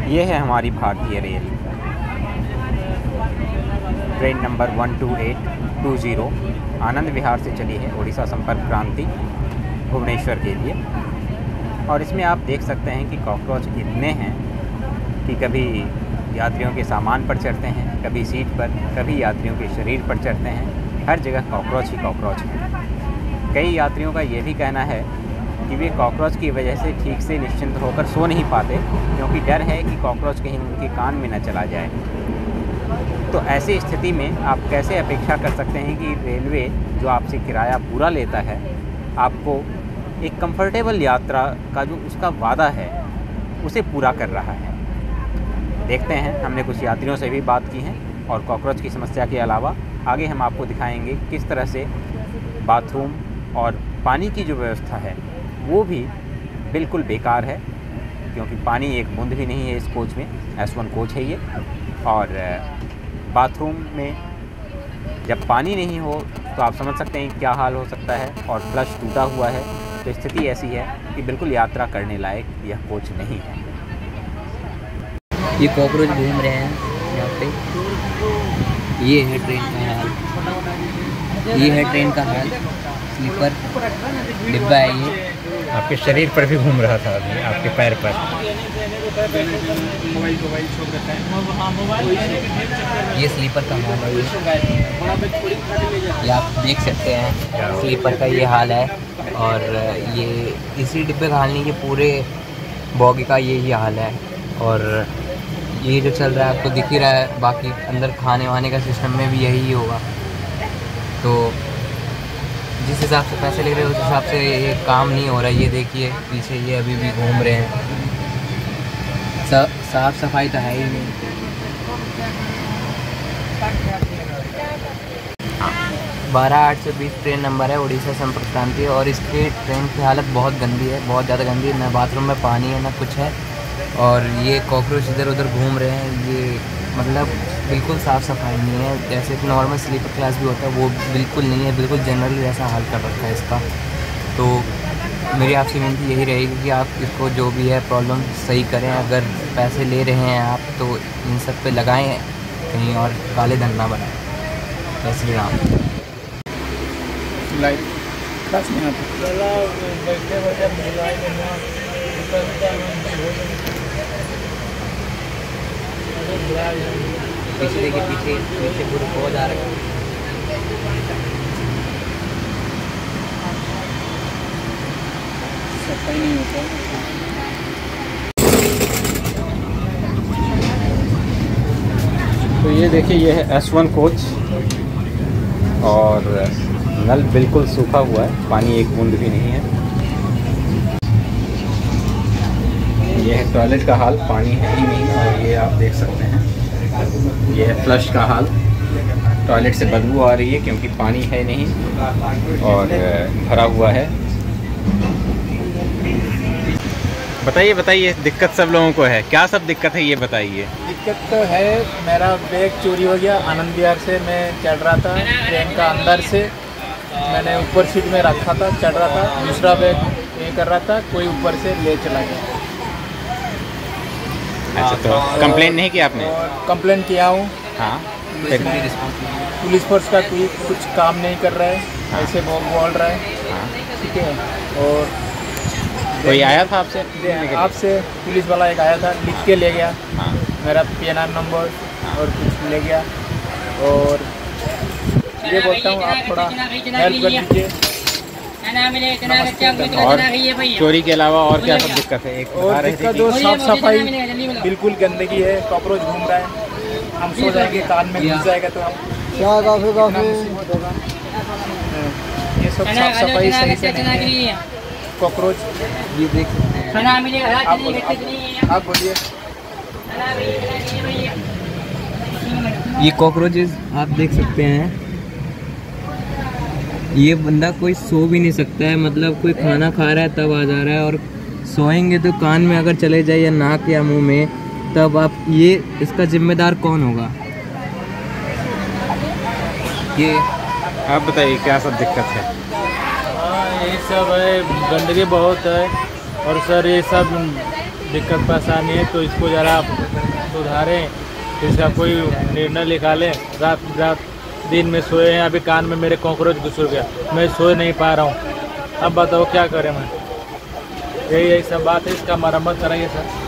ये है हमारी भारतीय रेल, ट्रेन नंबर 12820 आनंद विहार से चली है उड़ीसा संपर्क क्रांति भुवनेश्वर के लिए। और इसमें आप देख सकते हैं कि कॉकरोच इतने हैं कि कभी यात्रियों के सामान पर चढ़ते हैं, कभी सीट पर, कभी यात्रियों के शरीर पर चढ़ते हैं। हर जगह कॉकरोच ही कॉकरोच हैं। कई यात्रियों का ये भी कहना है कि वे कॉकरोच की वजह से ठीक से निश्चिंत होकर सो नहीं पाते, क्योंकि डर है कि कॉकरोच कहीं उनके कान में न चला जाए। तो ऐसी स्थिति में आप कैसे अपेक्षा कर सकते हैं कि रेलवे जो आपसे किराया पूरा लेता है, आपको एक कंफर्टेबल यात्रा का जो उसका वादा है उसे पूरा कर रहा है। देखते हैं, हमने कुछ यात्रियों से भी बात की है और कॉकरोच की समस्या के अलावा आगे हम आपको दिखाएंगे किस तरह से बाथरूम और पानी की जो व्यवस्था है वो भी बिल्कुल बेकार है, क्योंकि पानी एक बूंद भी नहीं है इस कोच में। S1 कोच है ये। और बाथरूम में जब पानी नहीं हो तो आप समझ सकते हैं क्या हाल हो सकता है। और फ्लश टूटा हुआ है, तो स्थिति ऐसी है कि बिल्कुल यात्रा करने लायक यह कोच नहीं है। ये कॉकरोच घूम रहे हैं यहाँ पे। ये है ट्रेन का हाल, ये है ट्रेन का हाल। स्लीपर डिब्बा है ये। आपके शरीर पर भी घूम रहा था अभी, आपके पैर पर। ये स्लीपर का हाल है। ये आप देख सकते हैं स्लीपर का ये हाल है। और ये इसी डिब्बे का हाल नहीं, ये पूरे बॉगी का यही हाल है। और ये जो चल रहा है आपको दिख ही रहा है, बाकी अंदर खाने वाने का सिस्टम में भी यही होगा। तो जिस हिसाब से पैसे ले रहे हैं उस हिसाब से ये काम नहीं हो रहा है। ये देखिए पीछे ये अभी भी घूम रहे हैं। साफ सफाई तो है ही नहीं। बारह 820 ट्रेन नंबर है, उड़ीसा संपर्क क्रांति। और इसकी ट्रेन की हालत बहुत गंदी है, बहुत ज़्यादा गंदी है। ना बाथरूम में पानी है ना कुछ है। और ये कॉकरोच इधर उधर घूम रहे हैं। ये मतलब बिल्कुल साफ़ सफाई नहीं है। जैसे कि नॉर्मल स्लीपर क्लास भी होता है वो बिल्कुल नहीं है, बिल्कुल जनरली ऐसा हाल कर रखा है इसका। तो मेरी आपसे विनती यही रहेगी कि आप इसको जो भी है प्रॉब्लम सही करें। अगर पैसे ले रहे हैं आप तो इन सब पे लगाएं, कहीं और काले धन ना बनाएं। जय श्री राम। पीछे देखिए, पीछे पूरे पौध आ रहे हैं। सफाई नहीं होता। तो ये देखिए, ये है S1 कोच और नल बिल्कुल सूखा हुआ है, पानी एक बूंद भी नहीं है। ये है टॉयलेट का हाल, पानी है ही नहीं। और ये आप देख सकते हैं, ये है फ्लश का हाल। टॉयलेट से बदबू आ रही है क्योंकि पानी है नहीं और भरा हुआ है। बताइए दिक्कत सब लोगों को है, क्या सब दिक्कत है ये बताइए। दिक्कत तो है, मेरा बैग चोरी हो गया। आनंद विहार से मैं चढ़ रहा था ट्रेन का, अंदर से मैंने ऊपर सीट में रखा था, चढ़ रहा था। दूसरा बैग ये कर रहा था, कोई ऊपर से ले चला गया। अच्छा, तो कंप्लेन नहीं किया आपने? कंप्लेन किया हूँ। हाँ, पुलिस फोर्स का कोई कुछ काम नहीं कर रहा है। हाँ। ऐसे बोल रहा है। हाँ। ठीक है। और कोई आया था आपसे? आपसे पुलिस वाला एक आया था, लिख के ले गया। हाँ। मेरा PNR नंबर और कुछ ले गया। और ये बोलता हूँ आप थोड़ा हेल्प कर दीजिए। और चोरी के अलावा और क्या सब दिक्कत है? एक और दिक्कत जो साफ सफाई बिल्कुल गंदगी है, कॉकरोच घूम रहा है। हम सो जाएंगे, कान में घुस जाएगा तो हम क्या काफी ये सब साफ सफाई सही से नहीं है। कॉकरोच ये देख सकते हैं आप बोलिए। ये कॉकरोचेस आप देख सकते हैं। ये बंदा कोई सो भी नहीं सकता है, मतलब कोई खाना खा रहा है तब आ जा रहा है। और सोएंगे तो कान में अगर चले जाए या नाक या मुंह में, तब आप ये इसका जिम्मेदार कौन होगा? ये आप बताइए क्या सब दिक्कत है? यही सब है, गंदगी बहुत है। और सर ये सब दिक्कत परेशानी है, तो इसको ज़रा आप सुधारें, इसका कोई निर्णय निकालें। रात दिन में सोए हैं, अभी कान में मेरे कॉकरोच घुस गया, मैं सो नहीं पा रहा हूँ। अब बताओ क्या करें मैं, यही सब बात है, इसका मरम्मत कराइए सर।